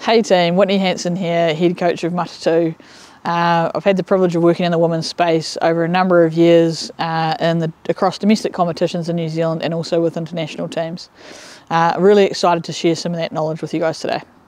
Hey team, Whitney Hansen here, head coach of Matatū. I've had the privilege of working in the women's space over a number of years across domestic competitions in New Zealand and also with international teams. Really excited to share some of that knowledge with you guys today.